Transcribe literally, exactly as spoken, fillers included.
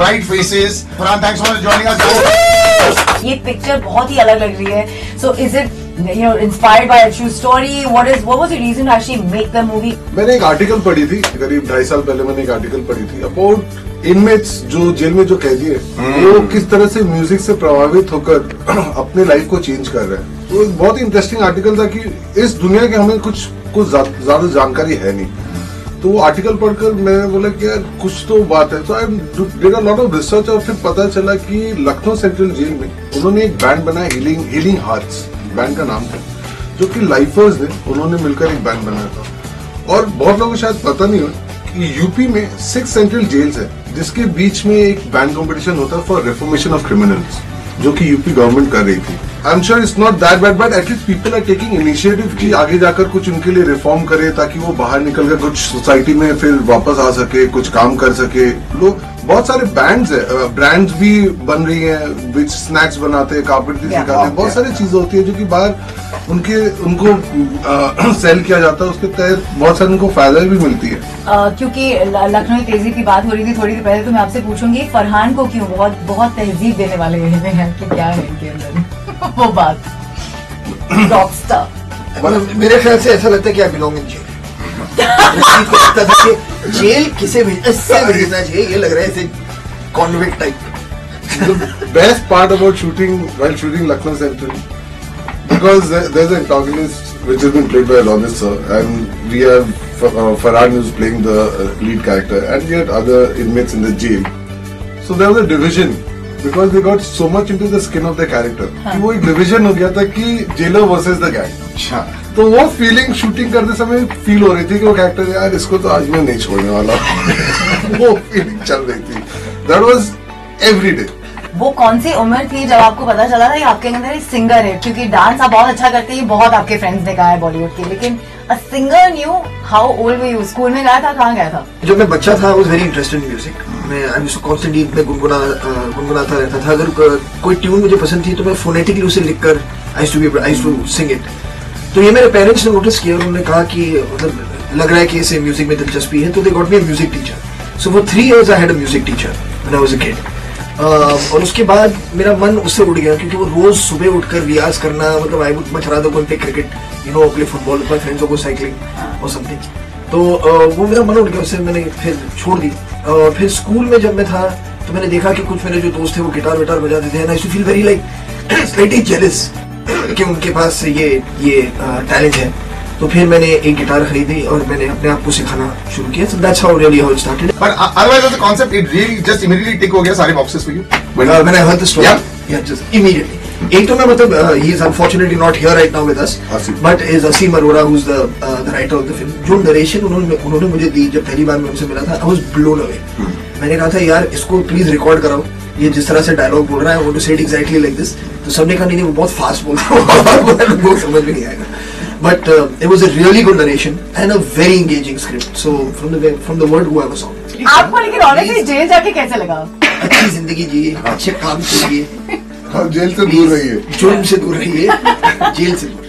bright faces. Farhan, thanks for joining us. ये picture बहुत ही अलग लग रही है. So is it you know inspired by a true story? What is what was the reason to actually make the movie? मैंने एक article पढ़ी थी करीब ढाई साल पहले. मैंने एक आर्टिकल पढ़ी थी अबाउट इनमेट्स जो जेल में जो कैदी है वो किस तरह से म्यूजिक से प्रभावित होकर अपने लाइफ को चेंज कर रहे हैं. तो एक बहुत ही इंटरेस्टिंग आर्टिकल था कि इस दुनिया के हमें कुछ कुछ ज्यादा जानकारी है नहीं. तो वो आर्टिकल पढ़कर मैंने बोला कि यार कुछ तो बात है. तो I did a lot of research और फिर पता चला कि लखनऊ सेंट्रल जेल में उन्होंने एक बैंड बनाया हीलिंग हीलिंग हार्ट्स बैंड का नाम था, जो कि लाइफर्स ने उन्होंने मिलकर एक बैंड बनाया था. और बहुत लोगों को शायद पता नहीं हो कि यूपी में सिक्स सेंट्रल जेल्स है जिसके बीच में एक बैंड कॉम्पिटिशन होता है फॉर रिफॉर्मेशन ऑफ क्रिमिनल्स, जो कि यूपी गवर्नमेंट कर रही थी. I am sure it's not that bad but at least people are taking initiative कि आगे जाकर कुछ उनके लिए रिफॉर्म करे ताकि वो बाहर निकलकर कुछ सोसाइटी में फिर वापस आ सके, कुछ काम कर सके. लोग बहुत सारे बैंड्स है, ब्रांड्स भी बन रही हैं, विच स्नैक्स बनाते हैं, कारपेट भी सिखाते हैं, बहुत सारी चीजें होती है जो कि बाहर उनके उनको सेल किया जाता है. उसके तहत बहुत सारे उनको फायदा भी मिलती है. uh, क्योंकि लखनऊ तहजीब की बात हो रही थी थोड़ी देर पहले, तो मैं आपसे पूछूंगी फरहान को क्यों बहुत बहुत तहजीब देने वाले हैं कि क्या है इनके अंदर वो बात रॉकस्टार. मतलब मेरे ख्याल से ऐसा लगता है कि आई बिलोंग इन जेल. को लगता था कि जेल किसे भेजना चाहिए, ये लग रहा है ऐसे convict type. Best part about shooting while shooting Lucknow central because there's an antagonist which has been played by Adonis sir, and we have uh, Farhan who's playing the uh, lead character, and we had other inmates in the jail. So there was a division because they got so much into the skin of the character. कि वो एक division हो गया था कि jailer versus the gang. अच्छा. तो वो फीलिंग शूटिंग करते समय फील हो रही थी कि वो कैरेक्टर यार इसको तो आज मैं नहीं छोड़ने वाला. वो फीलिंग चल रही थी. That was every day. वो कौन सी उम्र थी जब आपको पता चला था कि आपके अंदर एक सिंगर है? क्योंकि डांस आप बहुत अच्छा करते हैं, बहुत आपके फ्रेंड्स ने कहा है बॉलीवुड के, लेकिन a singer new. How old were you? School में गया था, कहाँ गया था? जब मैं बच्चा था I was very interested in music. मैं आई यूज्ड टू कॉन्स्टेंटली मैं गुनगुना गुनगुनाता रहता था. अगर कोई ट्यून मुझे पसंद थी तो मैं फोनेटिकली उसे लिखकर I used to be I used to sing it. तो ये मेरे पेरेंट्स ने नोटिस किया. उन्होंने कहा कि मतलब लग रहा है कि इसे म्यूजिक में दिलचस्पी है, तो they got me a music teacher. So for three years I had a music teacher when I was a kid. Uh, और उसके बाद मेरा मन उससे उड़ गया क्योंकि वो रोज सुबह उठकर रियाज करना, मतलब I would much rather go play cricket, you know, play football with my friends और गो साइकिलिंग और समथिंग. तो uh, वो मेरा मन उड़ गया, उससे मैंने फिर छोड़ दी. uh, फिर स्कूल में जब मैं था तो मैंने देखा कि कुछ मेरे जो दोस्त थे वो गिटार विटार बजाते थे, and I used to feel very like slightly jealous कि उनके पास ये ये टैलेंट uh, है. तो फिर मैंने एक गिटार खरीदी और मैंने अपने आप को सिखाना शुरू किया. So that's how really how it started. But uh, otherwise as a concept, it really just immediately tick हो गया सारे boxes for you. When, uh, when I heard the story, yeah, yeah just immediately. एक तो मैं मतलब uh, he is unfortunately not here right now with us, Asim. But is Asim Arora who's the uh, the writer of the film. जो narration उन्होंने उन्होंने मुझे दी जब पहली बार मैं उनसे मिला था, I was blown away. hmm. मैंने कहा था यार इसको प्लीज रिकॉर्ड कराओ, ये जिस तरह से डायलॉग बोल रहा है, I want to say it exactly like this. तो सबने कहा नहीं वो बहुत फास्ट बोल रहा है, वो समझ में नहीं आएगा. But uh, it was a really good narration and a very engaging script. So from the from the word go I was on. आपको लेकिन ऑनेस्टली जेल जाके कैसे लगा? अच्छी जिंदगी जिए, अच्छे काम कीजिए, जेल से दूर रहिए, जुर्म से दूर रहिए, जेल से दूर.